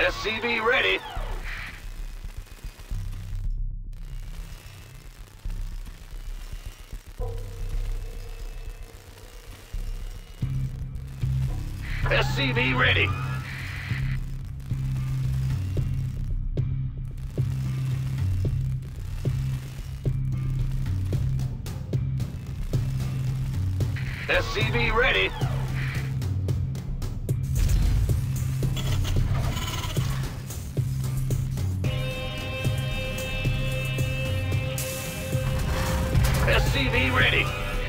SCV ready. SCV ready. SCV ready. SCV ready.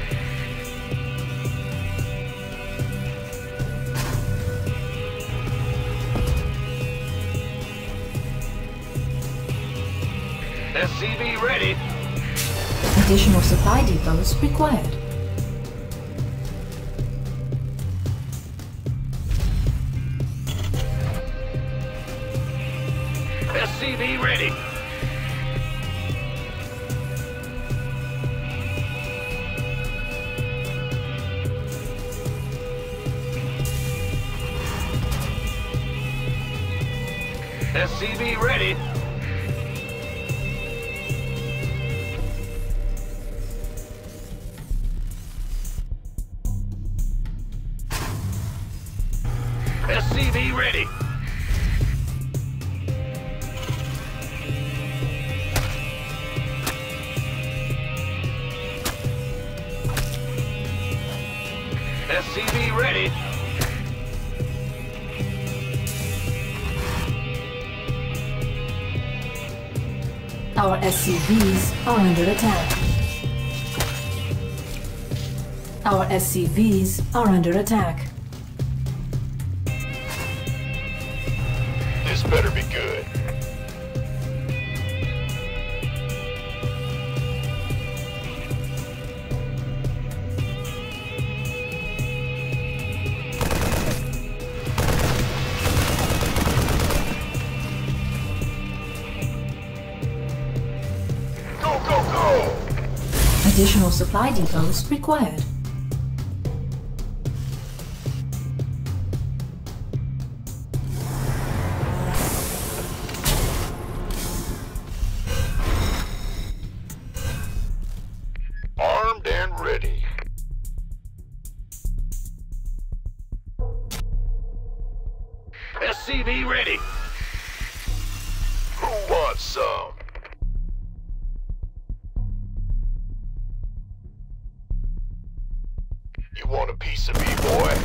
SCV ready. Additional supply depots required. SCV ready. SCV ready. SCV ready. SCV ready. Our SCVs are under attack. Our SCVs are under attack. This better be good. Go, go, go! Additional supply depots required. Armed and ready. SCV ready. Who wants some? You want a piece of me, boy?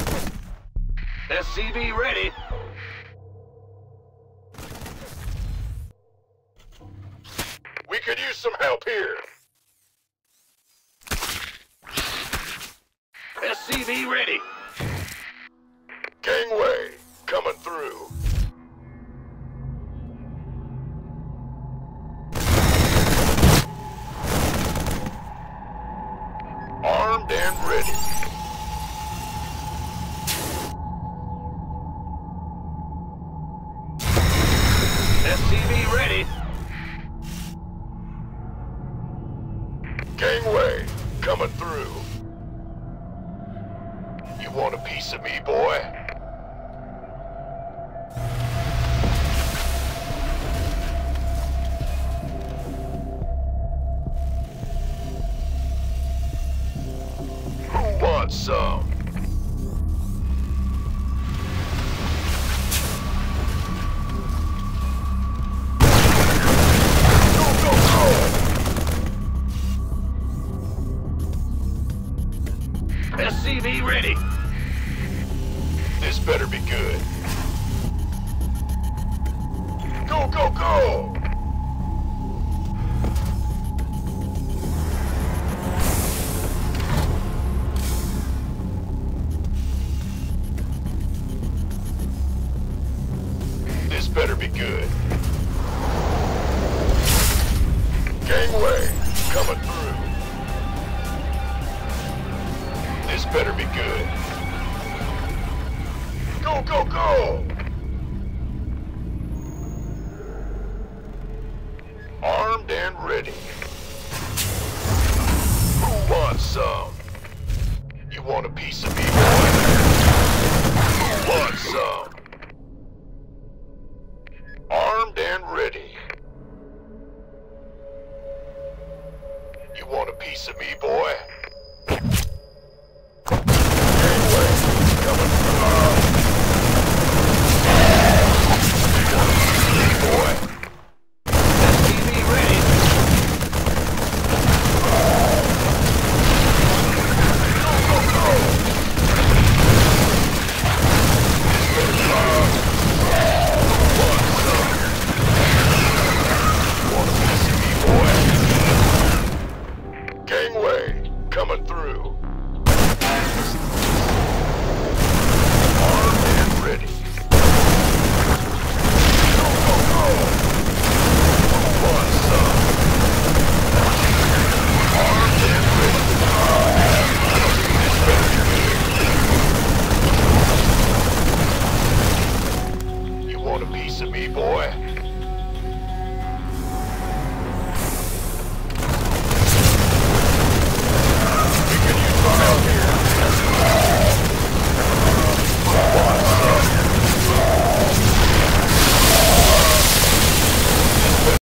SCV ready. We could use some help here. SCV ready. Gangway, coming through. Armed and ready. SCV ready. Gangway, coming through. You want a piece of me, boy? Who wants some? Go, go, go! SCV ready. This better be good. Go, go, go! This better be good. Gangway, coming through. This better be good. Go, go, go! Armed and ready. Who wants some? You want a piece of me, boy? Who wants some? armed and ready. You want a piece of me, boy?